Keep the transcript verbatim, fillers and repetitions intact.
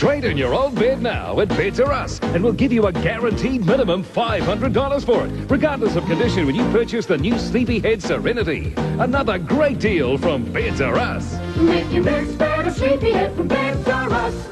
Trade in your old bed now at Beds R Us, and we'll give you a guaranteed minimum five hundred dollars for it, regardless of condition, when you purchase the new Sleepyhead Serenity. Another great deal from Beds R Us. Make your beds better, Sleepyhead from Beds R Us.